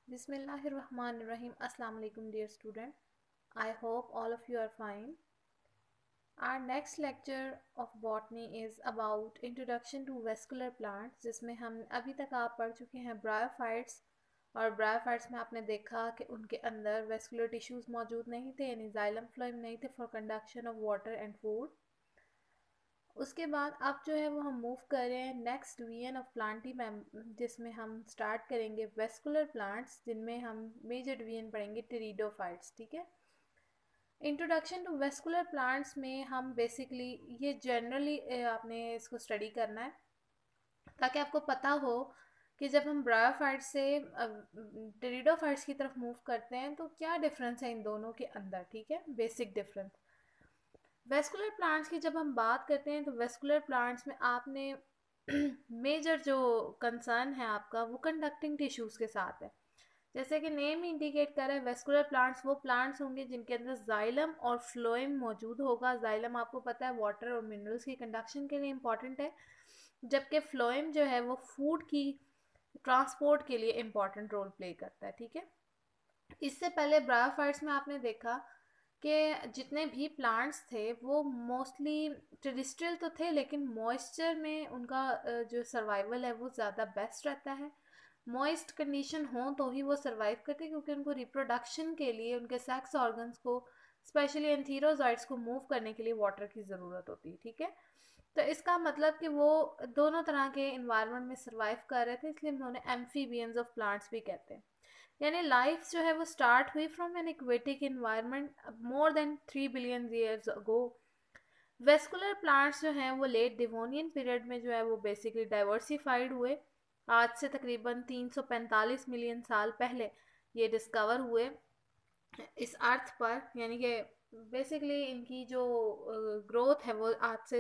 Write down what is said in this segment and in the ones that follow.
Bismillahirrahmanirrahim. Assalamu alaikum dear student. I hope all of you are fine. Our next lecture of botany is about introduction to vascular plants जिसमें हम अभी तक आप पढ़ चुके हैं ब्रायोफाइट्स और ब्रायोफाइट्स में आपने देखा कि उनके अंदर वेस्कुलर टिश्यूज मौजूद नहीं थे यानी जाइलम फ्लोएम नहीं थे for conduction of water and food. उसके बाद अब जो है वो हम मूव कर रहे हैं नेक्स्ट डिवीजन ऑफ प्लांटी जिसमें हम स्टार्ट करेंगे वेस्कुलर प्लांट्स जिनमें हम मेजर डिवीजन पढ़ेंगे टेरिडोफाइट्स। ठीक है, इंट्रोडक्शन टू वेस्कुलर प्लांट्स में हम बेसिकली ये जनरली आपने इसको स्टडी करना है ताकि आपको पता हो कि जब हम ब्रायोफाइट्स से टेरिडोफाइट्स की तरफ मूव करते हैं तो क्या डिफरेंस है इन दोनों के अंदर। ठीक है, बेसिक डिफरेंस। वेस्कुलर प्लांट्स की जब हम बात करते हैं तो वेस्कुलर प्लांट्स में आपने मेजर जो कंसर्न है आपका वो कंडक्टिंग टिश्यूज़ के साथ है। जैसे कि नेम इंडिकेट कर रहा है वेस्कुलर प्लांट्स वो प्लांट्स होंगे जिनके अंदर जाइलम और फ्लोएम मौजूद होगा। जाइलम आपको पता है वाटर और मिनरल्स की कंडक्शन के लिए इम्पॉर्टेंट है, जबकि फ्लोएम जो है वो फूड की ट्रांसपोर्ट के लिए इम्पॉर्टेंट रोल प्ले करता है। ठीक है, इससे पहले ब्रायोफाइट्स में आपने देखा कि जितने भी प्लांट्स थे वो मोस्टली टेरेस्ट्रियल तो थे लेकिन मॉइस्चर में उनका जो सर्वाइवल है वो ज़्यादा बेस्ट रहता है। मॉइस्ट कंडीशन हो तो ही वो सर्वाइव करते हैं क्योंकि उनको रिप्रोडक्शन के लिए उनके सेक्स ऑर्गन्स को स्पेशली एंथीरोजाइट्स को मूव करने के लिए वाटर की ज़रूरत होती है। ठीक है, तो इसका मतलब कि वो दोनों तरह के इन्वायरमेंट में सर्वाइव कर रहे थे, इसलिए उन्होंने एम्फीबियंस ऑफ प्लांट्स भी कहते हैं। यानी लाइफ जो है वो स्टार्ट हुई from an aquatic environment more than 3 billion years ago. Vascular plants जो हैं वो लेट डिवोनियन पीरियड में जो है वो बेसिकली डाइवर्सिफाइड हुए। आज से तकरीबन 345 मिलियन साल पहले ये डिस्कवर हुए इस अर्थ पर, यानी कि बेसिकली इनकी जो ग्रोथ है वो आज से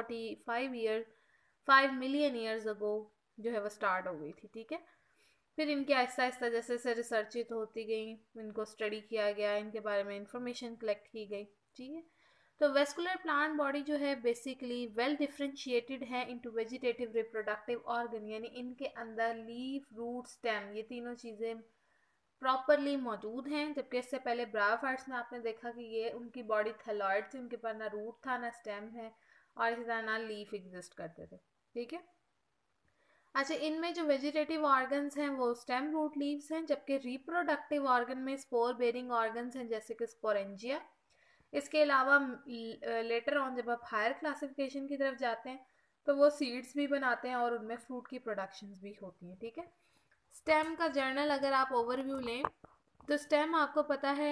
5 मिलियन ईयर्स अगो जो है वो स्टार्ट हो गई थी। ठीक है, फिर इनके आहिस्ता आहिस्ता जैसे जैसे रिसर्चित होती गई, इनको स्टडी किया गया, इनके बारे में इंफॉर्मेशन कलेक्ट की गई। ठीक है, तो वेस्कुलर प्लांट बॉडी जो है बेसिकली वेल डिफ्रेंशिएटेड है इनटू वेजिटेटिव रिप्रोडक्टिव ऑर्गन, यानी इनके अंदर लीफ रूट स्टेम ये तीनों चीज़ें प्रॉपरली मौजूद हैं। जबकि इससे पहले ब्रायोफाइट्स में आपने देखा कि ये उनकी बॉडी थैलॉइड थी, उनके पास ना रूट था ना स्टेम है और इसी तरह ना लीफ एग्जिस्ट करते थे। ठीक है, अच्छा, इनमें जो वेजिटेटिव ऑर्गन्स हैं वो स्टेम रूट लीव्स हैं, जबकि रिप्रोडक्टिव ऑर्गन में स्पोर बेरिंग ऑर्गन्स हैं जैसे कि स्पोरेंजिया। इसके अलावा लेटर ऑन जब आप हायर क्लासिफिकेशन की तरफ जाते हैं तो वो सीड्स भी बनाते हैं और उनमें फ्रूट की प्रोडक्शंस भी होती हैं। ठीक है, स्टेम का जर्नल अगर आप ओवरव्यू लें तो स्टेम आपको पता है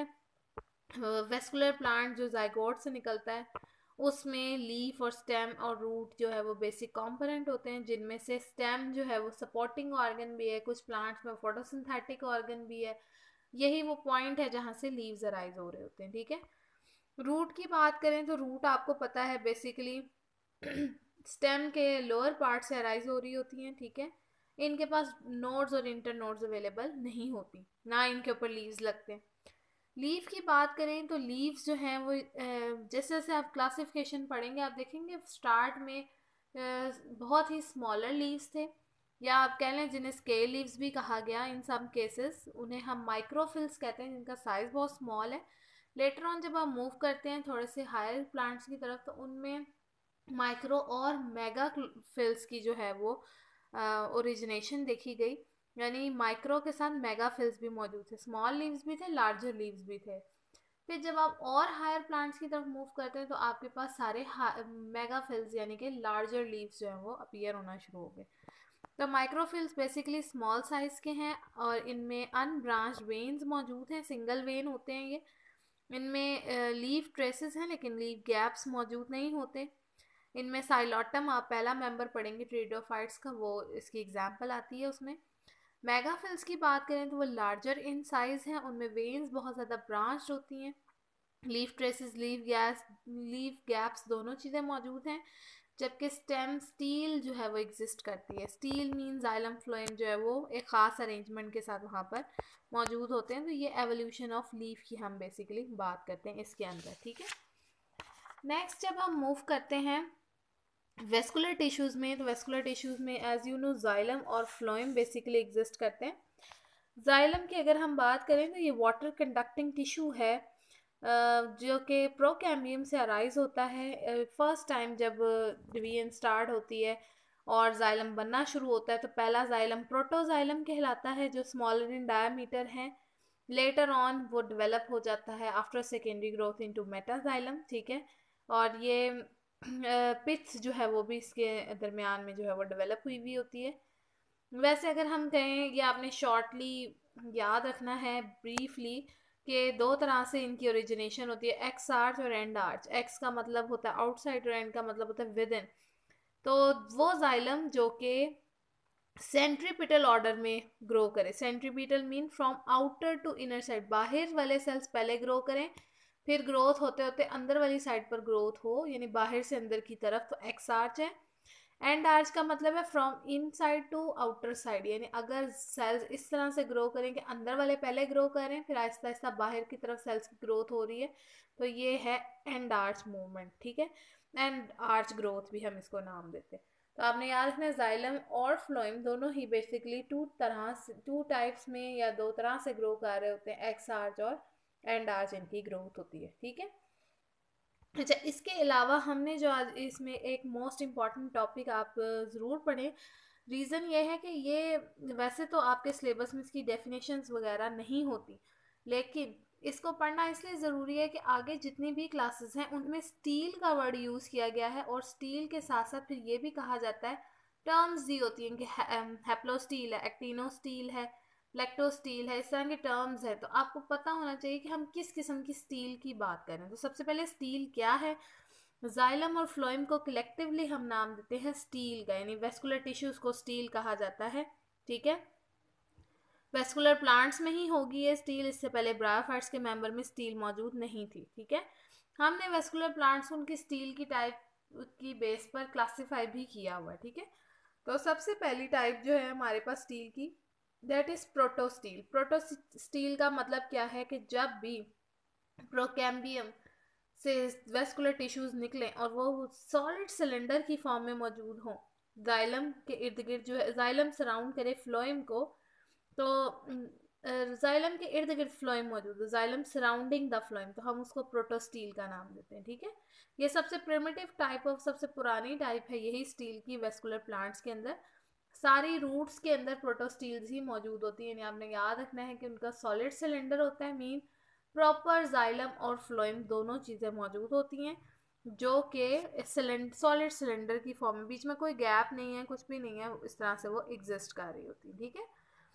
वेस्कुलर प्लांट जो जाइगोट से निकलता है उसमें लीफ और स्टेम और रूट जो है वो बेसिक कंपोनेंट होते हैं, जिनमें से स्टेम जो है वो सपोर्टिंग ऑर्गन भी है, कुछ प्लांट्स में फोटोसिंथेटिक ऑर्गन भी है। यही वो पॉइंट है जहाँ से लीव्स अराइज हो रहे होते हैं। ठीक है, रूट की बात करें तो रूट आपको पता है बेसिकली स्टेम के लोअर पार्ट से अराइज हो रही होती हैं। ठीक है, इनके पास नोड्स और इंटर नोड्स अवेलेबल नहीं होती, ना इनके ऊपर लीव्स लगते हैं। लीफ की बात करें तो लीव्स जो हैं वो जैसे जैसे आप क्लासिफिकेशन पढ़ेंगे आप देखेंगे स्टार्ट में बहुत ही स्मॉलर लीव्स थे, या आप कह लें जिन्हें स्केल लीव्स भी कहा गया। इन सम केसेस उन्हें हम माइक्रोफिल्स कहते हैं जिनका साइज बहुत स्मॉल है। लेटर ऑन जब आप मूव करते हैं थोड़े से हायर प्लांट्स की तरफ तो उनमें माइक्रो और मेगा फिल्स की जो है वो ओरिजिनेशन देखी गई, यानी माइक्रो के साथ मेगा फिल्स भी मौजूद थे, स्मॉल लीव्स भी थे लार्जर लीव्स भी थे। फिर जब आप और हायर प्लांट्स की तरफ मूव करते हैं तो आपके पास सारे मेगा फिल्स यानी कि लार्जर लीव्स जो हैं वो अपीयर होना शुरू हो गए। तो माइक्रोफिल्स बेसिकली स्मॉल साइज के हैं और इनमें अनब्रांच्ड वेन्स मौजूद हैं, सिंगल वेन होते हैं ये। इनमें लीफ ट्रेसेस हैं लेकिन लीफ गैप्स मौजूद नहीं होते। इनमें साइलोटम आप पहला मेंबर पढ़ेंगे ट्रेडोफाइट्स का, वो इसकी एग्जांपल आती है उसमें। मेगाफिल्स की बात करें तो वो लार्जर इन साइज हैं, उनमें वेन्स बहुत ज़्यादा ब्रांच्ड होती हैं, लीफ ट्रेसेस लीफ गैप्स दोनों चीज़ें मौजूद हैं। जबकि स्टेम स्टील जो है वो एग्जिस्ट करती है। स्टील मीन जाइलम फ्लोएम जो है वो एक ख़ास अरेंजमेंट के साथ वहाँ पर मौजूद होते हैं। तो ये एवोल्यूशन ऑफ लीफ की हम बेसिकली बात करते हैं इसके अंदर। ठीक है, नेक्स्ट जब हम मूव करते हैं वेस्कुलर टिश्यूज़ में तो वेस्कुलर टिश्यूज़ में एज यू नो जाइलम और फ्लोएम बेसिकली एग्जिस्ट करते हैं। जाइलम की अगर हम बात करें तो ये वाटर कंडक्टिंग टिश्यू है, जो कि प्रोकैम्बियम से अराइज होता है। फर्स्ट टाइम जब डिवीजन स्टार्ट होती है और जाइलम बनना शुरू होता है तो पहला जाइलम प्रोटोजाइलम कहलाता है, जो स्मॉलर इन डायमीटर है। लेटर ऑन वो डेवलप हो जाता है after secondary growth into metaxylem, ठीक है। और ये पिथ्स जो है वो भी इसके दरमियान में जो है वो डेवलप हुई हुई होती है। वैसे अगर हम कहें, ये आपने शॉर्टली याद रखना है ब्रीफली, कि दो तरह से इनकी ओरिजिनेशन होती है, एक्स आर्च और एंड आर्च। एक्स का मतलब होता है आउटसाइड और एंड का मतलब होता है विद इन। तो वो जाइलम जो कि सेंट्रीपिटल ऑर्डर में ग्रो करे, centripetal mean from outer to inner side, बाहर वाले सेल्स पहले ग्रो करें, फिर ग्रोथ होते होते अंदर वाली साइड पर ग्रोथ हो, यानी बाहर से अंदर की तरफ, तो एक्स आर्च है। एंड आर्च का मतलब है from inside to outer side, यानी अगर सेल्स इस तरह से ग्रो करें कि अंदर वाले पहले ग्रो करें फिर आहिस्ता आहिस्ता बाहर की तरफ सेल्स की ग्रोथ हो रही है, तो ये है एंड आर्च मूवमेंट, ठीक है। एंड आर्च ग्रोथ भी हम इसको नाम देते हैं। तो आपने याद रखना, जाइलम और फ्लोएम दोनों ही बेसिकली टू टाइप्स में या दो तरह से ग्रो कर रहे होते हैं, एक्स आर्च और एंड आर्च इनकी ग्रोथ होती है, ठीक है। अच्छा, इसके अलावा हमने जो आज इसमें एक मोस्ट इम्पॉर्टेंट टॉपिक आप ज़रूर पढ़ें। रीज़न ये है कि ये वैसे तो आपके सिलेबस में इसकी डेफिनेशंस वगैरह नहीं होती, लेकिन इसको पढ़ना इसलिए ज़रूरी है कि आगे जितनी भी क्लासेस हैं उनमें स्टील का वर्ड यूज़ किया गया है, और स्टील के साथ साथ फिर ये भी कहा जाता है, टर्म्स दी होती हैं कि हैप्लो स्टील है, एक्टिनो स्टील है, लैक्टो स्टील है, इस तरह के टर्म्स है। तो आपको पता होना चाहिए कि हम किस किस्म की स्टील की बात कर रहे हैं। तो सबसे पहले स्टील क्या है, जाइलम और फ्लोएम को कलेक्टिवली हम नाम देते हैं स्टील का, यानी वेस्कुलर टिश्यूज को स्टील कहा जाता है, ठीक है। वेस्कुलर प्लांट्स में ही होगी ये स्टील, इससे पहले ब्रायोफाइट्स के मेंबर में स्टील मौजूद नहीं थी, ठीक है। हमने वेस्कुलर प्लांट्स उनकी स्टील की टाइप की बेस पर क्लासिफाई भी किया हुआ है, ठीक है। तो सबसे पहली टाइप जो है हमारे पास स्टील की, दैट इज प्रोटोस्टील। प्रोटोस्टील का मतलब क्या है कि जब भी प्रोकैम्बियम से वेस्कुलर टिश्यूज निकलें और वो सॉलिड सिलेंडर की फॉर्म में मौजूद हों, जाइलम के इर्द गिर्द जो है जाइलम सराउंड करे फ्लोएम को, तो जाइलम के इर्द गिर्द फ्लोएम मौजूद है, जाइलम सराउंडिंग द फ्लोएम, तो हम उसको प्रोटोस्टील का नाम देते हैं, ठीक है। ये सबसे प्रिमिटिव टाइप ऑफ, सबसे पुरानी टाइप है यही स्टील की वेस्कुलर प्लांट्स के अंदर। सारी रूट्स के अंदर प्रोटोस्टील्स ही मौजूद होती है, यानी आपने याद रखना है कि उनका सॉलिड सिलेंडर होता है, मीन प्रॉपर जाइलम और फ्लोएम दोनों चीज़ें मौजूद होती हैं, जो कि सॉलिड सिलेंडर की फॉर्म में, बीच में कोई गैप नहीं है, कुछ भी नहीं है, इस तरह से वो एग्जिस्ट कर रही होती है, ठीक है।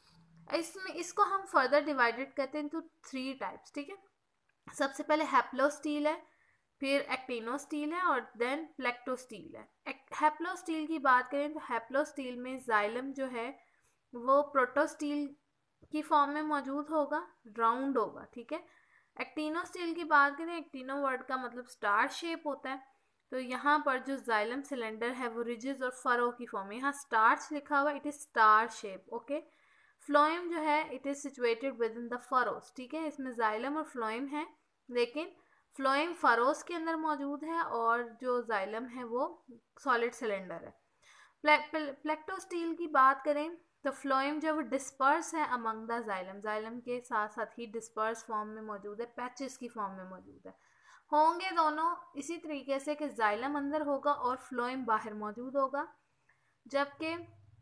इसमें इसको हम फर्दर डिवाइडेड करते हैं इनटू थ्री टाइप्स, ठीक है। सबसे पहले हैप्लोस्टील है, फिर एक्टिनोस्टील है, और देन प्लेक्टोस्टील है। हैप्लोस्टील की बात करें तो हैप्लोस्टील में जाइलम जो है वो प्रोटोस्टील की फॉर्म में मौजूद होगा, राउंड होगा, ठीक है। एक्टिनोस्टील की बात करें, एक्टिनो वर्ड का मतलब स्टार शेप होता है, तो यहाँ पर जो जाइलम सिलेंडर है वो रिजेस और फरो की फॉर्म में, यहाँ स्टार्च लिखा हुआ, it is star shape, okay. Phloem जो है it is situated within the furrows, ठीक है। इसमें जाइलम और फ्लोएम है, लेकिन फ्लोएम फरोस के अंदर मौजूद है और जो जाइलम है वो सॉलिड सिलेंडर है। प्लेक्टोस्टील की बात करें तो फ्लोएम जो वो डिस्पर्स है अमंग द जाइलम, जाइलम के साथ साथ ही डिस्पर्स फॉर्म में मौजूद है, पैचेस की फॉर्म में मौजूद है, होंगे दोनों इसी तरीके से कि जाइलम अंदर होगा और फ्लोएम बाहर मौजूद होगा, जबकि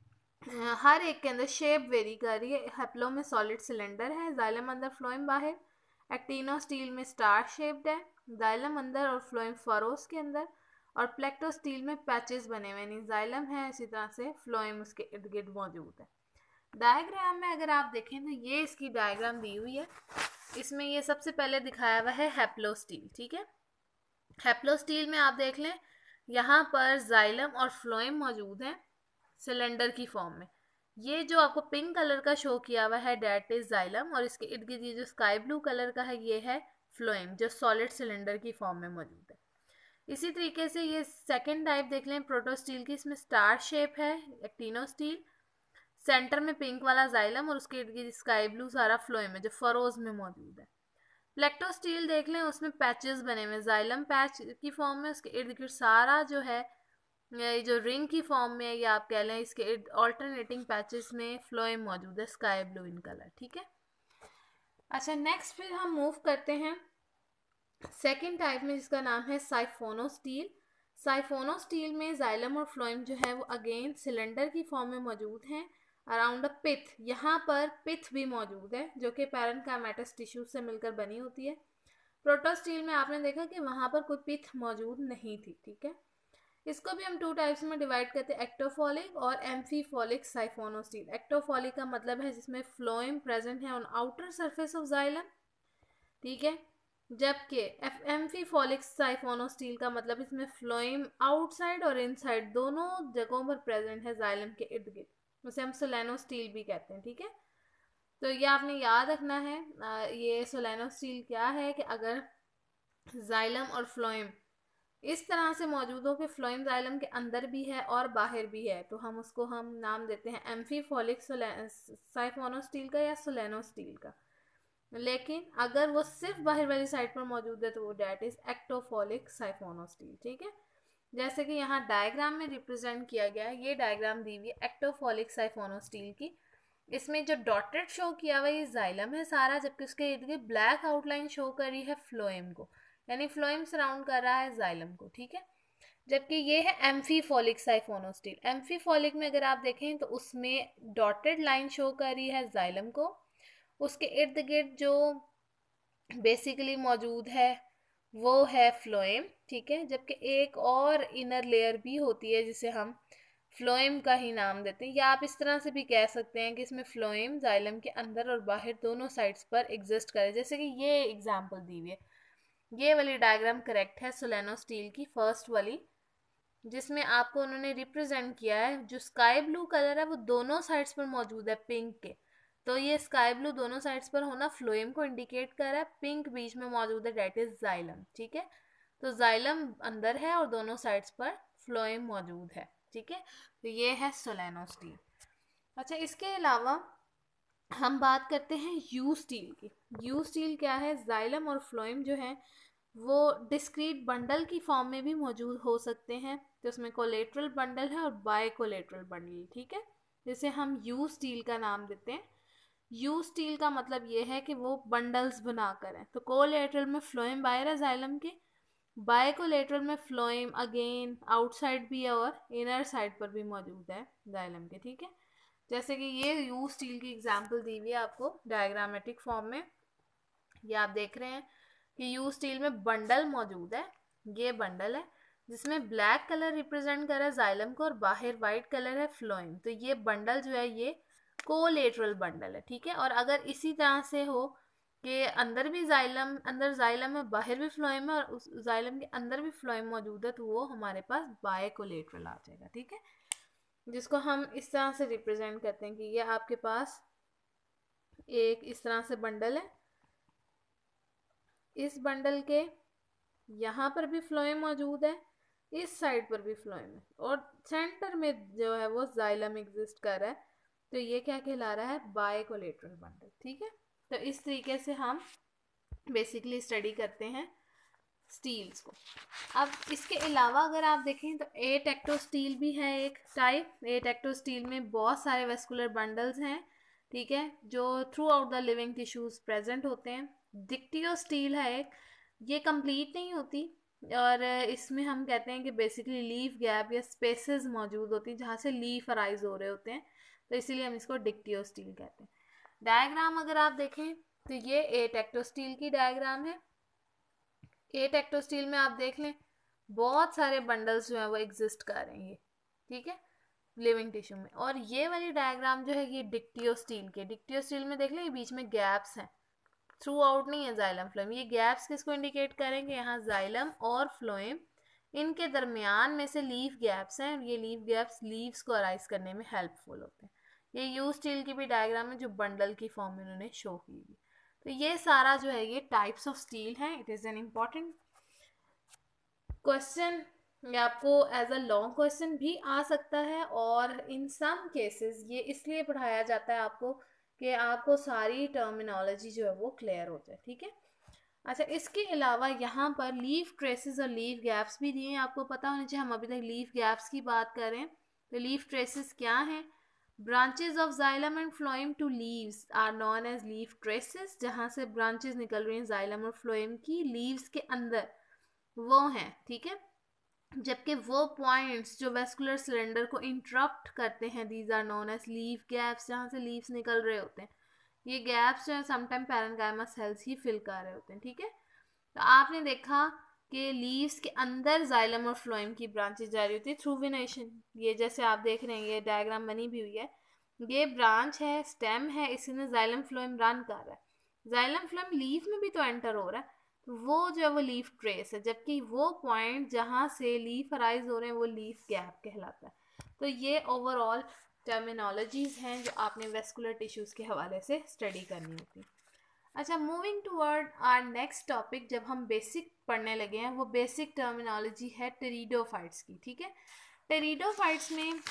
हर एक के अंदर शेप वेरी कर रही है। हैप्लो में सॉलिड सिलेंडर है, जाइलम अंदर फ्लोएम बाहर। एक्टिनो स्टील में स्टार शेप्ड है, जाइलम अंदर और फ्लोएम फरोस के अंदर। और प्लेक्टो स्टील में पैचेस बने हुए, यानी जाइलम है इसी तरह से फ्लोएम उसके इर्द गिर्द मौजूद है। डायग्राम में अगर आप देखें तो ये इसकी डायग्राम दी हुई है, इसमें ये सबसे पहले दिखाया हुआ है हैप्लो स्टील, ठीक है। हैप्लो स्टील में आप देख लें, यहाँ पर जाइलम और फ्लोएम मौजूद है सिलेंडर की फॉर्म में। ये जो आपको पिंक कलर का शो किया हुआ है डेट इज जाइलम, और इसके इर्द गिर्द ये जो स्काई ब्लू कलर का है ये है फ्लोएम, जो सॉलिड सिलेंडर की फॉर्म में मौजूद है। इसी तरीके से ये सेकेंड टाइप देख लें प्रोटोस्टील की, इसमें स्टार शेप है एक्टिनो स्टील, सेंटर में पिंक वाला जाइलम और उसके इर्द गिर्द स्काई ब्लू सारा फ्लोएम है जो फरोज में मौजूद है। प्लेक्टोस्टील देख लें, उसमें पैचेस बने हुए, जाइलम पैच की फॉर्म में, उसके इर्द गिर्द सारा जो है ये जो रिंग की फॉर्म में है, या आप कह लें इसके ऑल्टरनेटिंग पैचेस में फ्लोएम मौजूद है स्काई ब्लू इन कलर, ठीक है। अच्छा, नेक्स्ट फिर हम मूव करते हैं सेकेंड टाइप में, जिसका नाम है साइफोनोस्टील। साइफोनोस्टील में जाइलम और फ्लोएम जो है वो अगेन सिलेंडर की फॉर्म में मौजूद हैं अराउंड अ पिथ। यहाँ पर पिथ भी मौजूद है जो कि पैरेन्काइमेटस टिश्यू से मिलकर बनी होती है। प्रोटोस्टील में आपने देखा कि वहाँ पर कोई पिथ मौजूद नहीं थी, ठीक है। इसको भी हम टू टाइप्स में डिवाइड करते हैं, एक्टोफॉलिक और एम्फीफॉलिक साइफोनोस्टील। एक्टोफॉलिक का मतलब है जिसमें फ्लोएम प्रेजेंट है on outer surface of xylem, ठीक है। जबकि एम्फीफॉलिक साइफोनोस्टील का मतलब इसमें फ्लोएम आउटसाइड और इनसाइड दोनों जगहों पर प्रेजेंट है जाइलम के इर्द गिर्द, उसे हम सोलेनोस्टील भी कहते हैं, ठीक है। तो ये आपने याद रखना है। ये सोलेनोस्टील क्या है कि अगर जाइलम और फ्लोएम इस तरह से मौजूद हो कि फ्लोएम जाइलम के अंदर भी है और बाहर भी है, तो हम उसको हम नाम देते हैं एम्फीफॉलिक साइफोनोस्टील का या सोलेनोस्टील का। लेकिन अगर वो सिर्फ बाहर वाली साइड पर मौजूद है तो वो डेट इज एक्टोफॉलिक साइफोनोस्टील, ठीक है। जैसे कि यहाँ डायग्राम में रिप्रेजेंट किया गया है, ये डायग्राम दी हुई है एक्टोफॉलिक साइफोनोस्टील की। इसमें जो डॉटेड शो किया हुआ ये जाइलम है सारा, जबकि उसके इर्द गिर्द ब्लैक आउटलाइन शो कर रही है फ्लोएम को, यानी फ्लोएम सराउंड कर रहा है जाइलम को, ठीक है। जबकि ये है एम्फीफॉलिक साइफोनोस्टील। एम्फीफॉलिक में अगर आप देखें तो उसमें डॉटेड लाइन शो कर रही है जाइलम को, उसके इर्द गिर्द जो बेसिकली मौजूद है वो है फ्लोएम, ठीक है। जबकि एक और इनर लेयर भी होती है जिसे हम फ्लोएम का ही नाम देते हैं, या आप इस तरह से भी कह सकते हैं कि इसमें फ्लोएम जाइलम के अंदर और बाहर दोनों साइड्स पर एग्जिस्ट करे। जैसे कि ये एग्जांपल दी हुई है, ये वाली डायग्राम करेक्ट है सोलेनोस्टील की फर्स्ट वाली, जिसमें आपको उन्होंने रिप्रेजेंट किया है जो स्काई ब्लू कलर है वो दोनों साइड्स पर मौजूद है पिंक के। तो ये स्काई ब्लू दोनों साइड्स पर होना फ्लोएम को इंडिकेट कर रहा है, पिंक बीच में मौजूद है, डेट इज जाइलम, ठीक है। तो जाइलम अंदर है और दोनों साइड्स पर फ्लोएम मौजूद है, ठीक है। तो ये है सोलेनोस्टील। अच्छा, इसके अलावा हम बात करते हैं यू स्टील की। यू स्टील क्या है, जाइलम और फ्लोएम जो है वो डिस्क्रीट बंडल की फॉर्म में भी मौजूद हो सकते हैं। तो उसमें कोलेट्रल बंडल है और बाय कोलेट्रल बंडल, ठीक है, जिसे हम यू स्टील का नाम देते हैं। यू स्टील का मतलब ये है कि वो बंडल्स बनाकर है। तो कोलेट्रल में फ्लोएम बाहर है जाइलम के, बाय कोलेट्रल में फ्लोएम अगेन आउटसाइड भी है और इनर साइड पर भी मौजूद है जाइलम के, ठीक है। जैसे कि ये यू स्टील की एग्जांपल दी हुई है आपको डायग्रामेटिक फॉर्म में, ये आप देख रहे हैं कि यू स्टील में बंडल मौजूद है। ये बंडल है जिसमें ब्लैक कलर रिप्रेजेंट कर रहा है जाइलम को और बाहर वाइट कलर है फ्लोएम। तो ये बंडल जो है ये कोलेटरल बंडल है, ठीक है। और अगर इसी तरह से हो कि अंदर भी जाइलम, अंदर जाइलम है बाहर भी फ्लोएम है और उस जाइलम के अंदर भी फ्लोएम मौजूद है, तो वो हमारे पास बाय कोलेटरल आ जाएगा, ठीक है। जिसको हम इस तरह से रिप्रेजेंट करते हैं कि ये आपके पास एक इस तरह से बंडल है, इस बंडल के यहाँ पर भी फ्लोएम मौजूद है, इस साइड पर भी फ्लोएम है और सेंटर में जो है वो जाइलम एग्जिस्ट कर रहा है। तो ये क्या कहला रहा है, बायकोलेटरल बंडल, ठीक है। तो इस तरीके से हम बेसिकली स्टडी करते हैं स्टील्स को। अब इसके अलावा अगर आप देखें तो एटेक्टो स्टील भी है एक टाइप। एटेक्टो स्टील में बहुत सारे वेस्कुलर बंडल्स हैं, ठीक है, जो throughout the living tissues present होते हैं। डिक्टियो स्टील है एक, ये कंप्लीट नहीं होती और इसमें हम कहते हैं कि बेसिकली लीफ गैप या स्पेसेस मौजूद होती हैं जहाँ से लीफ अराइज हो रहे होते हैं, तो इसीलिए हम इसको डिक्टियो स्टील कहते हैं। डायग्राम अगर आप देखें तो ये एटेक्टो स्टील की डायग्राम है। एटेक्टो स्टील में आप देख लें बहुत सारे बंडल्स जो हैं वो एग्जिस्ट कर रहे हैं, ठीक है, लिविंग टिश्यू में। और ये वाली डायग्राम जो है ये डिक्टियो स्टील के, डिक्टियो स्टील में देख लें ये बीच में गैप्स हैं, थ्रू आउट नहीं है जाइलम फ्लोएम। ये गैप्स किसको इंडिकेट करेंगे, यहाँ जाइलम और फ्लोएम इनके दरमियान में से लीफ गैप्स हैं, ये लीफ गैप्स लीव्स को अराइज करने में हेल्पफुल होते हैं। ये यू स्टील की भी डायग्राम है जो बंडल की फॉर्म में उन्होंने शो की हुई। तो ये सारा जो है ये टाइप्स ऑफ स्टील है। It is an important question, या आपको एज अ लॉन्ग क्वेश्चन भी आ सकता है और इन सम केसेस ये इसलिए पढ़ाया जाता है आपको कि आपको सारी टर्मिनोलॉजी जो है वो क्लियर हो जाए, ठीक है। अच्छा, इसके अलावा यहाँ पर लीफ ट्रेसेस और लीफ गैप्स भी दिए हैं, आपको पता होना चाहिए। हम अभी तक लीफ गैप्स की बात कर रहे हैं। तो लीफ ट्रेसेस क्या हैं? Branches of xylem and phloem to leaves are known as leaf traces. जहाँ से ब्रांचेस निकल रही हैं जाइलम और फ्लोएम की लीव्स के अंदर, वो हैं, ठीक है। जबकि वो पॉइंट्स जो वेस्कुलर सिलेंडर को इंटरप्ट करते हैं, these are known as leaf gaps, जहाँ से लीव्स निकल रहे होते हैं। ये गैप्स जो है समटाइम पैरेन्काइमा सेल्स ही फिल कर रहे होते हैं, ठीक है। तो आपने देखा कि लीव्स के अंदर जाइलम और फ्लोएम की ब्रांचेस जा रही होती है थ्रू वेनेशन। ये जैसे आप देख रहे हैं, ये डायग्राम बनी भी हुई है, ये ब्रांच है, स्टेम है, इसी में जाइलम फ्लोएम रन कर रहा है। जाइलम फ्लोएम लीफ में भी तो एंटर हो रहा है, तो वो जो है वो लीफ ट्रेस है। जबकि वो पॉइंट जहाँ से लीफ अराइज हो रहे हैं वो लीफ गैप कहलाता है। तो ये ओवरऑल टर्मिनोलॉजीज हैं जो आपने वेस्कुलर टिश्यूज़ के हवाले से स्टडी करनी होती। अच्छा, moving toward our next topic, जब हम बेसिक पढ़ने लगे हैं, वो बेसिक टर्मिनोलॉजी है टेरिडोफाइट्स की, ठीक है। टेरिडोफाइट्स में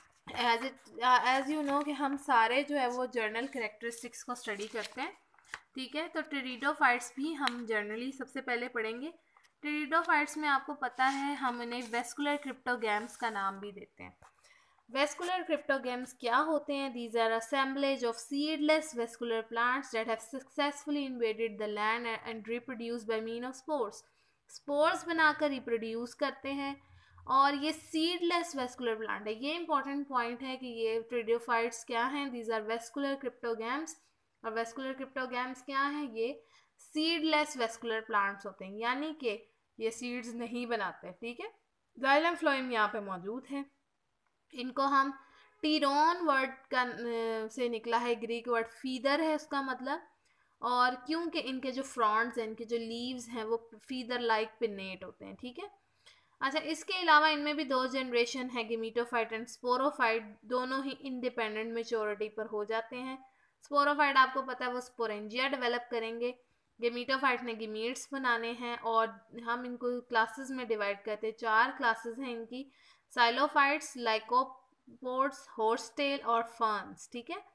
एज यू नो कि हम सारे जो है वो जर्नल करेक्टरिस्टिक्स को स्टडी करते हैं, ठीक है। तो टेरिडोफाइट्स भी हम जनरली सबसे पहले पढ़ेंगे। टेरिडोफाइट्स में आपको पता है हम इन्हें वेस्कुलर क्रिप्टोगैम्स का नाम भी देते हैं। वेस्कुलर क्रिप्टोगैम्स क्या होते हैं? These are assemblage of seedless vascular plants that have successfully invaded the land and reproduce by mean of spores. Spores बनाकर रिप्रोड्यूस करते हैं, और ये सीडलेस वेस्कुलर प्लांट है। ये इंपॉर्टेंट पॉइंट है कि ये टेरिडोफाइट्स क्या हैं? These are vascular cryptogams. और वेस्कुलर क्रिप्टोगैम्स क्या हैं? ये सीडलेस वेस्कुलर प्लांट्स होते हैं, यानी कि ये सीड्स नहीं बनाते, ठीक है। जाइलम फ्लोएम यहाँ पे मौजूद है। इनको हम टीरोन वर्ड का से निकला है, ग्रीक वर्ड फीदर है उसका मतलब। और क्योंकि इनके जो फ्रॉन्ट्स हैं, इनके जो लीव्स हैं, वो फीदर लाइक पिन्नेट होते हैं, ठीक है। अच्छा, इसके अलावा इनमें भी दो जनरेशन है, गेमीटोफाइट एंड स्पोरोफाइट। दोनों ही इंडिपेंडेंट मेच्योरिटी पर हो जाते हैं। स्पोरोफाइट आपको पता है वो स्पोरेंजिया डेवलप करेंगे, गेमीटोफाइट ने गेमीट्स बनाने हैं। और हम इनको क्लासेस में डिवाइड करते हैं, 4 क्लासेस हैं इनकी, साइलोफाइट्स, लाइकोपोड्स, हॉर्सटेल और फर्न्स, ठीक है।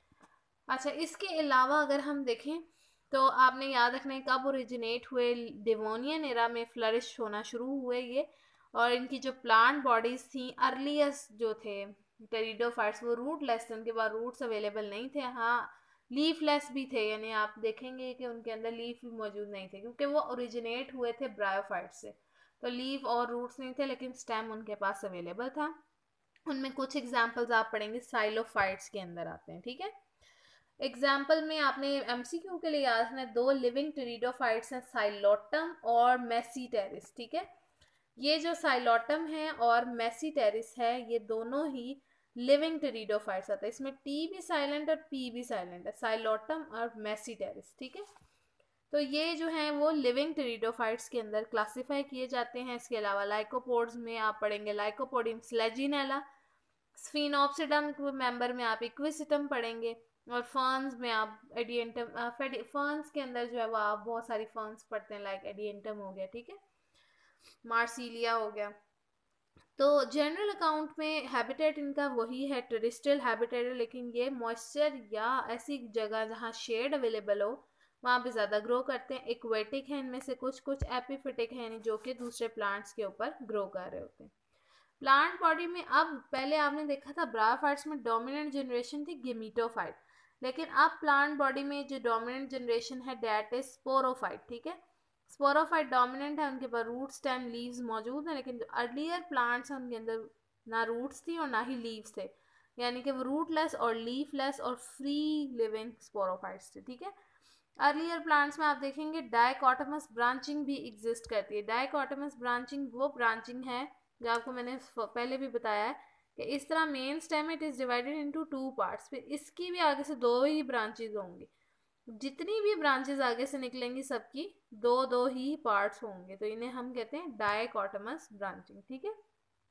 अच्छा, इसके अलावा अगर हम देखें तो आपने याद रखना है कब ओरिजिनेट हुए। डिवोनियन एरा में फ्लरिश होना शुरू हुए ये। और इनकी जो प्लांट बॉडीज थी अर्लीस्ट जो थे टेरिडोफाइट्स, वो रूटलेस थे, उनके पास रूट्स अवेलेबल नहीं थे। हाँ, लीफलेस भी थे, यानी आप देखेंगे कि उनके अंदर लीफ भी मौजूद नहीं थे, क्योंकि वो ओरिजिनेट हुए थे ब्रायोफाइट से। तो लीफ और रूट्स नहीं थे, लेकिन स्टेम उनके पास अवेलेबल था। उनमें कुछ एग्जाम्पल्स आप पढ़ेंगे साइलोफाइट्स के अंदर आते हैं, ठीक है। एग्जाम्पल में आपने एमसीक्यू के लिए याद रखना है, 2 लिविंग टेरिडोफाइट्स हैं, साइलोटम और मेसीटेरिस, ठीक है। ये जो साइलोटम है और मेसीटेरिस है, ये दोनों ही लिविंग टेरिडोफाइट्स आते हैं। इसमें टी भी साइलेंट और पी भी साइलेंट है, साइलोटम और मेसीटेरिस, ठीक है। तो ये जो हैं वो लिविंग टेरिडोफाइट्स के अंदर क्लासिफाई किए जाते हैं। इसके अलावा लाइकोपोड्स में आप पढ़ेंगे लाइकोपोडियम स्लेजिनेला, स्फीनोप्सिडम मेंबर में आप इक्विसिटम पढ़ेंगे, और फर्न्स में आप एडियंटम, फर्न्स के अंदर जो है वो आप बहुत सारी फर्न्स पढ़ते हैं, लाइक एडियंटम हो गया, ठीक है, मार्सिलिया हो गया। तो जनरल अकाउंट में हैबिटेट इनका वही है, टेरेस्ट्रियल हैबिटेट है, लेकिन ये मॉइस्चर या ऐसी जगह जहाँ शेड अवेलेबल हो वहाँ पे ज़्यादा ग्रो करते हैं। एक्वेटिक है इनमें से कुछ, कुछ एपिफिटिक हैं जो कि दूसरे प्लांट्स के ऊपर ग्रो कर रहे होते हैं। प्लांट बॉडी में अब पहले आपने देखा था ब्रायोफाइट्स में डोमिनेंट जनरेशन थी गेमीटोफाइट, लेकिन अब प्लांट बॉडी में जो डोमिनेंट जनरेशन है दैट इज स्पोरोफाइट, ठीक है। स्पोरोफाइट डोमिनेंट है, उनके पास रूट स्टेम लीव्स मौजूद हैं, लेकिन जो अर्लियर प्लांट्स हैं उनके अंदर ना रूट्स थी और ना ही लीव्स थे, यानी कि वो रूटलेस और लीफलेस और फ्री लिविंग स्पोरोफाइट्स थे, ठीक है। अर्लियर प्लांट्स में आप देखेंगे डाइकोटमस ब्रांचिंग भी एग्जिस्ट करती है। डाइकोटमस ब्रांचिंग वो ब्रांचिंग है जो आपको मैंने पहले भी बताया है कि इस तरह main stem it is divided into 2 parts, फिर इसकी भी आगे से 2 ही ब्रांचेज होंगी। जितनी भी ब्रांचेज आगे से निकलेंगी सबकी 2 ही पार्ट्स होंगे, तो इन्हें हम कहते हैं डाइकोटमस ब्रांचिंग, ठीक है।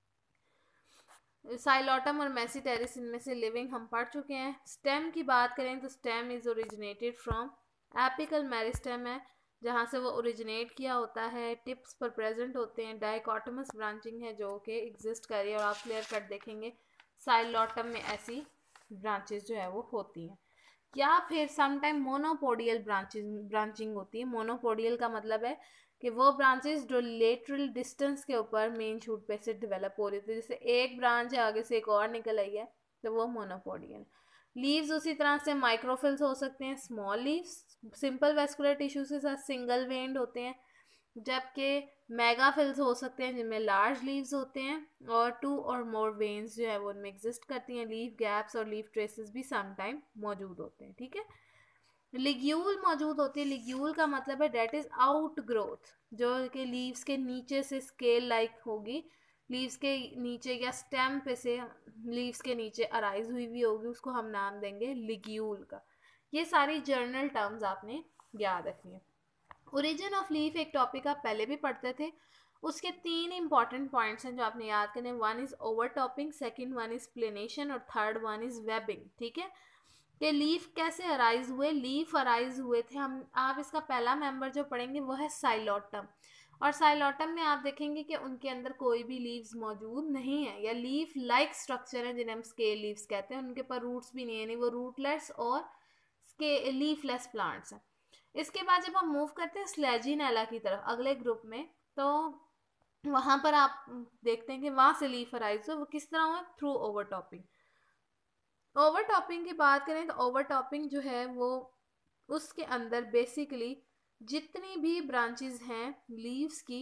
साइलोटम और मेसीटेरिस इनमें से लिविंग हम पढ़ चुके हैं। स्टेम की बात करें तो stem is originated from apical meristem है, जहाँ से वो ओरिजिनेट किया होता है, टिप्स पर प्रेजेंट होते हैं। डाइकोटमस ब्रांचिंग है जो कि एग्जिस्ट कर रही है, और आप क्लियर कट देखेंगे साइलोटम में ऐसी ब्रांचेस जो है वो होती हैं। या फिर समटाइम मोनोपोडियल ब्रांचिंग होती है। मोनोपोडियल का मतलब है कि वो ब्रांचेस जो लेटरल डिस्टेंस के ऊपर मेन शूट पे से डेवलप हो रही थी, जैसे एक ब्रांच है आगे से एक और निकल आई है, तो वो मोनोपोडियल। लीव्स उसी तरह से माइक्रोफिल्स हो सकते हैं, small leaves simple vascular tissues के साथ सिंगल वेन्ड होते हैं, जबकि मेगाफिल्स हो सकते हैं जिनमें लार्ज लीव्स होते हैं और 2 और मोर वेन्स जो है वो उनमें एग्जिस्ट करती हैं। लीफ गैप्स और लीफ ट्रेसेस भी सम टाइम मौजूद होते हैं, ठीक है। लिग्यूल मौजूद होती है। लिग्यूल का मतलब है डेट इज आउट ग्रोथ, जो कि लीव्स के नीचे से स्केल लाइक होगी, लीव्स के नीचे या स्टेम पे से लीव्स के नीचे अराइज हुई होगी, उसको हम नाम देंगे लिग्यूल का। ये सारी जर्नल टर्म्स आपने याद रखनी है। ओरिजिन ऑफ लीफ एक टॉपिक आप पहले भी पढ़ते थे, उसके 3 इंपॉर्टेंट पॉइंट्स हैं जो आपने याद करने। One is overtopping, second one is planation और थर्ड वन इज वेबिंग, ठीक है। कि लीफ कैसे अराइज हुए, लीफ अराइज हुए थे हम, आप इसका पहला मेंबर जो पढ़ेंगे वो है साइलोटम। और साइलोटम में आप देखेंगे कि उनके अंदर कोई भी लीव्स मौजूद नहीं है, या लीफ लाइक स्ट्रक्चर है जिन्हें हम स्केल लीव्स कहते हैं। उनके पर रूट्स भी नहीं है, नहीं वो रूटलेस और लीफलेस प्लांट्स हैं। इसके बाद जब हम मूव करते हैं स्लेजिनेला की तरफ अगले ग्रुप में, तो वहां पर आप देखते हैं कि वहां से लीफ अराइज हो, वो किस तरह हुआ, थ्रू ओवरटॉपिंग। ओवरटॉपिंग की बात करें तो ओवरटॉपिंग जो है वो उसके अंदर बेसिकली जितनी भी ब्रांचेस हैं लीव्स की,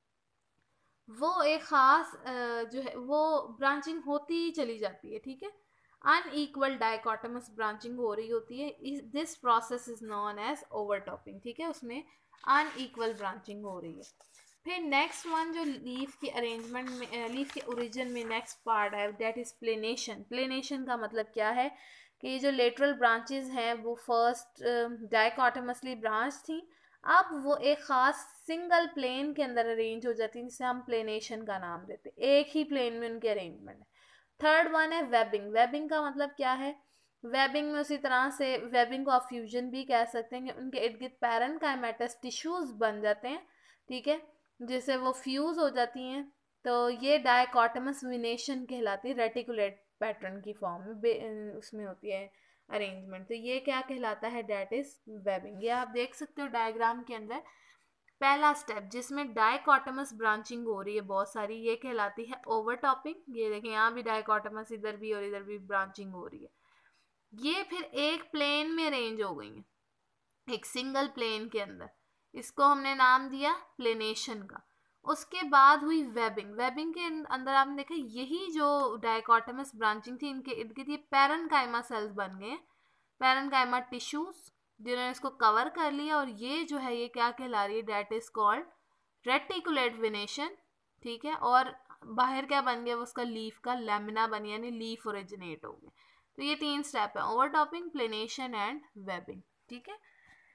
वो एक ख़ास जो है वो ब्रांचिंग होती चली जाती है, ठीक है। अनईक्वल डाइकोटमस ब्रांचिंग हो रही होती है, this process is known as overtopping, ठीक है। उसमें अनईक्वल ब्रांचिंग हो रही है। फिर नेक्स्ट वन जो लीफ के अरेंजमेंट में, लीफ के ओरिजिन में नेक्स्ट पार्ट है, दैट इज प्लेनेशन। प्लेनेशन का मतलब क्या है कि ये जो लेटरल ब्रांचेस हैं वो फर्स्ट डाइकोटमसली ब्रांच थी, अब वो एक ख़ास सिंगल प्लेन के अंदर अरेंज हो जाती है, जिसे हम प्लेनेशन का नाम देते हैं। एक ही प्लेन में उनके अरेंजमेंट है। थर्ड वन है वेबिंग। वेबिंग का मतलब क्या है, वेबिंग में उसी तरह से वेबिंग को आप फ्यूजन भी कह सकते हैं कि उनके इर्द गिर्द पैरेनकाइमेटस टिश्यूज बन जाते हैं, ठीक है, जिससे वो फ्यूज हो जाती हैं। तो ये डायकोटमस विनेशन कहलाती है, रेटिकुलेट पैटर्न की फॉर्म में उसमें होती है अरेंजमेंट। तो ये क्या कहलाता है, डेट इज वेबिंग। ये आप देख सकते हो डायग्राम के अंदर, पहला स्टेप जिसमें डाइकोटमस ब्रांचिंग हो रही है बहुत सारी, ये कहलाती है ओवरटॉपिंग। ये देखें यहाँ भी डाइकोटमस इधर भी और इधर भी ब्रांचिंग हो रही है। ये फिर एक प्लेन में अरेंज हो गई है, एक सिंगल प्लेन के अंदर, इसको हमने नाम दिया प्लेनेशन का। उसके बाद हुई वेबिंग। वेबिंग के अंदर आपने देखा यही जो डाइकोटमस ब्रांचिंग थी, इनके इर्द गिर्द ये पैरेनकाइमा सेल्स बन गए, पैरेनकाइमा टिश्यूज जिन्होंने इसको कवर कर लिया। और ये जो है ये क्या कहला रही है, that is called reticulate venation, ठीक है। और बाहर क्या बन गया, उसका लीफ का लैमिना बन गया, यानी लीफ ओरिजिनेट हो गए। तो ये 3 स्टेप है, ओवरटॉपिंग, प्लेनेशन एंड वेबिंग, ठीक है।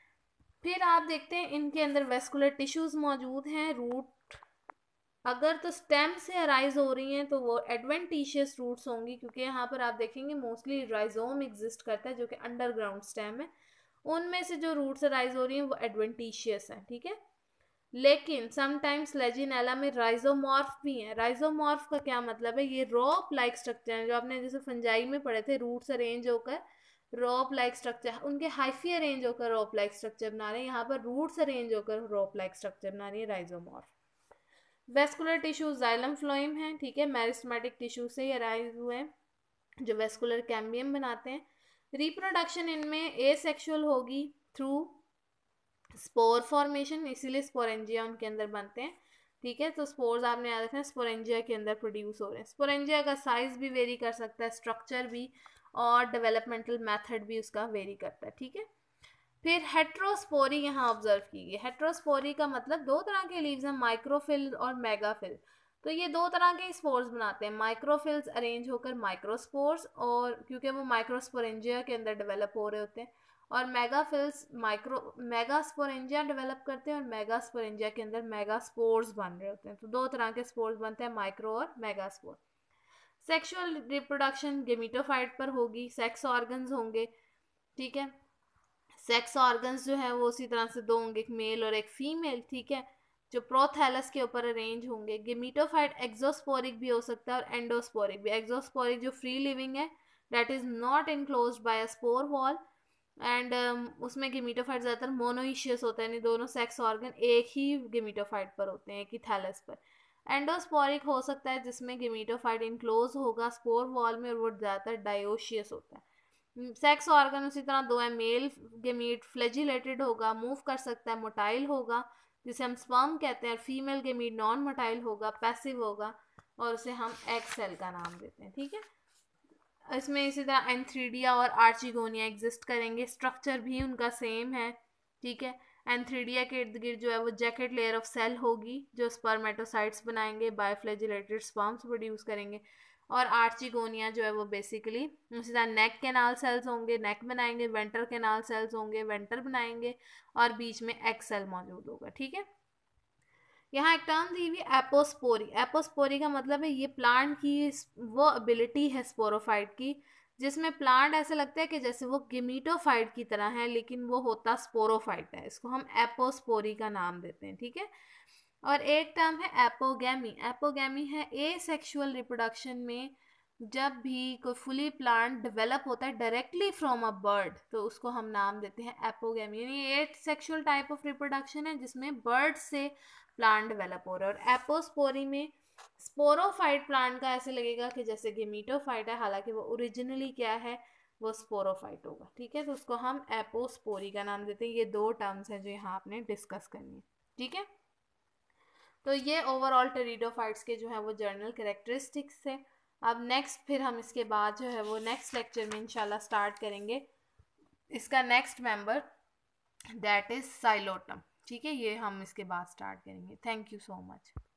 फिर आप देखते हैं इनके अंदर वेस्कुलर टिश्यूज मौजूद हैं। रूट अगर तो स्टेम से अराइज हो रही हैं तो वो एडवेंटिशियस रूट्स होंगी, क्योंकि यहाँ पर आप देखेंगे मोस्टली राइजोम एग्जिस्ट करता है जो कि अंडरग्राउंड स्टेम है, उनमें से जो रूट्स अराइज हो रही हैं वो एडवेंटिशियस है, ठीक है। लेकिन समटाइम्स लेजिनेला में राइजोमॉर्फ भी हैं। राइजोमॉर्फ का क्या मतलब है, ये रोप लाइक स्ट्रक्चर है, जो आपने जैसे फंजाई में पढ़े थे, रूट्स अरेंज होकर रोप लाइक स्ट्रक्चर, उनके हाइफी अरेंज होकर रोप लाइक स्ट्रक्चर बना रहे हैं, यहाँ पर रूट्स अरेंज होकर रोप लाइक स्ट्रक्चर बना रही है rhizomorph. Vascular tissue xylem phloem है, ठीक है, मेरिस्टेमेटिक टिश्यू से ही अराइज हुए हैं जो वेस्कुलर कैम्बियम बनाते हैं। रिप्रोडक्शन इनमें एसेक्सुअल होगी थ्रू स्पोर फॉर्मेशन, इसीलिए स्पोरेंजिया उनके अंदर बनते हैं, ठीक है। तो स्पोर्स आपने याद रखना है स्पोरेंजिया के अंदर प्रोड्यूस हो रहे हैं। स्पोरेंजिया का साइज भी वेरी कर सकता है, स्ट्रक्चर भी, और डेवलपमेंटल मेथड भी उसका वेरी करता है, ठीक है। फिर हेट्रोस्पोरी यहाँ ऑब्जर्व की गई। हेट्रोस्पोरी का मतलब 2 तरह के लीव्स हैं, माइक्रोफिल और मेगाफिल। तो ये 2 तरह के स्पोर्स बनाते हैं, माइक्रोफिल्स अरेंज होकर माइक्रोस्पोर्स, और क्योंकि वो माइक्रोस्पोरेंजिया के अंदर डेवलप हो रहे होते हैं, और मेगाफिल्स मेगास्पोरेंजिया डेवलप करते हैं, और मेगास्पोरेंजिया के अंदर मेगास्पोर्स बन रहे होते हैं। तो 2 तरह के स्पोर्स बनते हैं, माइक्रो और मेगास्पोर। सेक्सुअल रिप्रोडक्शन गेमिटोफाइट पर होगी, सेक्स ऑर्गन्स होंगे, ठीक है। सेक्स ऑर्गन्स जो है वो उसी तरह से 2 होंगे, एक मेल और एक फीमेल, ठीक है, जो प्रोथैलस के ऊपर अरेंज होंगे। गेमिटोफाइट एक्सोस्पोरिक भी हो सकता है और एंडोस्पोरिक भी। एक्सोस्पोरिक जो फ्री लिविंग है, that is not enclosed by a spore wall, and उसमें गेमिटोफाइट ज़्यादातर मोनोइशियस होता है, यानी दोनों सेक्स ऑर्गन एक ही गेमिटोफाइट पर होते हैं, एक ही थैलस पर। एंडोस्पोरिक हो सकता है जिसमें गेमिटोफाइट इनक्लोज होगा स्पोर वॉल में, और वो ज़्यादातर डायोशियस होता है। सेक्स ऑर्गन उसी तरह दो है, मेल गेमीट फ्लैजिलेटेड होगा, मूव कर सकता है, मोटाइल होगा जिसे हम स्पर्म कहते हैं, और फीमेल गेमीट नॉन मोटाइल होगा, पैसिव होगा, और उसे हम एग सेल का नाम देते हैं। ठीक है, इसमें इसी तरह एंथ्रीडिया और आर्चिगोनिया एग्जिस्ट करेंगे, स्ट्रक्चर भी उनका सेम है। ठीक है, एंथ्रीडिया के इर्द गिर्द जो है वो जैकेट लेयर ऑफ सेल होगी जो स्पर्मेटोसाइट्स बनाएंगे, बायोफ्लैजिलेटेड स्पर्म्स प्रोड्यूस करेंगे। और आर्चिगोनिया जो है वो बेसिकली उसी तरह नेक कैनाल सेल्स होंगे, नेक बनाएंगे, वेंटर कैनाल सेल्स होंगे, वेंटर बनाएंगे, और बीच में एग सेल मौजूद होगा। ठीक है, यहाँ एक टर्म दी हुई एपोस्पोरी। एपोस्पोरी का मतलब है ये प्लांट की वो एबिलिटी है स्पोरोफाइट की, जिसमें प्लांट ऐसे लगता है कि जैसे वो गिमीटोफाइट की तरह है, लेकिन वो होता स्पोरोफाइट है। इसको हम एपोस्पोरी का नाम देते हैं। ठीक है, और एक टर्म है एपोगैमी। एपोगैमी है ए सेक्शुअल रिप्रोडक्शन में जब भी कोई फुली प्लांट डेवलप होता है डायरेक्टली फ्रॉम अ बर्ड, तो उसको हम नाम देते हैं एपोगैमी। यानी ये सेक्शुअल टाइप ऑफ रिप्रोडक्शन है जिसमें बर्ड से प्लांट डेवलप हो रहा है। और एपोस्पोरी में स्पोरोफाइट प्लांट का ऐसे लगेगा कि जैसे गेमिटोफाइट है, हालांकि वो ओरिजिनली क्या है, वो स्पोरोफाइट होगा। ठीक है, तो उसको हम एपोस्पोरी का नाम देते हैं। ये दो टर्म्स हैं जो यहाँ आपने डिस्कस करनी है। ठीक है, तो ये ओवरऑल टेरिडोफाइट्स के जो है वो जर्नल कैरेक्टरिस्टिक्स थे। अब नेक्स्ट फिर हम इसके बाद जो है वो नेक्स्ट लेक्चर में इंशाल्लाह स्टार्ट करेंगे इसका next member, that is psilotum. ठीक है, ये हम इसके बाद स्टार्ट करेंगे। Thank you so much.